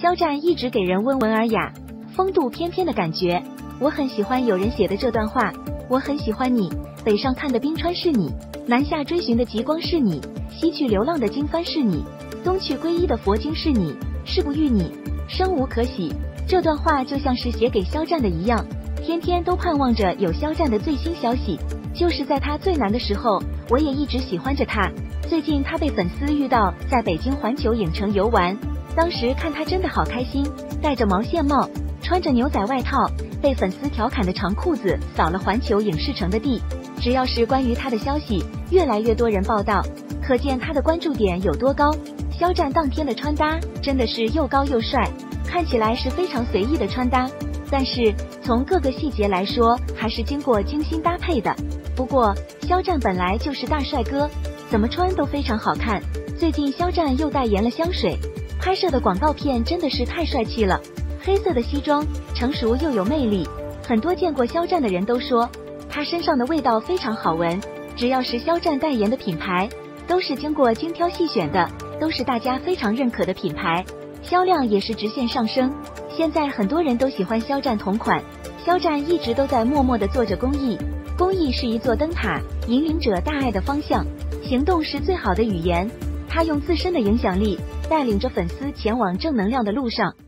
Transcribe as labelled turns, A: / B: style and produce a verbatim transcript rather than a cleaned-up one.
A: 肖战一直给人温文尔雅，风度翩翩的感觉。我很喜欢有人写的这段话，我很喜欢你，北上看的冰川是你，南下追寻的极光是你，西去流浪的经幡是你，东去皈依的佛经是你，事不遇你，生无可喜。这段话就像是写给肖战的一样，天天都盼望着有肖战的最新消息。就是在他最难的时候，我也一直喜欢着他。最近他被粉丝遇到在北京环球影城游玩，当时看他真的好开心，戴着毛线帽，穿着牛仔外套，被粉丝调侃的长裤子扫了环球影视城的地。只要是关于他的消息，越来越多人报道，可见他的关注点有多高。肖战当天的穿搭真的是又高又帅，看起来是非常随意的穿搭，但是从各个细节来说，还是经过精心搭配的。不过肖战本来就是大帅哥，怎么穿都非常好看。最近肖战又代言了香水，拍摄的广告片真的是太帅气了。黑色的西装，成熟又有魅力，很多见过肖战的人都说他身上的味道非常好闻。只要是肖战代言的品牌，都是经过精挑细选的，都是大家非常认可的品牌，销量也是直线上升。现在很多人都喜欢肖战同款，肖战一直都在默默地做着公益。公益是一座灯塔，引领者大爱的方向，行动是最好的语言。他用自身的影响力，带领着粉丝前往正能量的路上。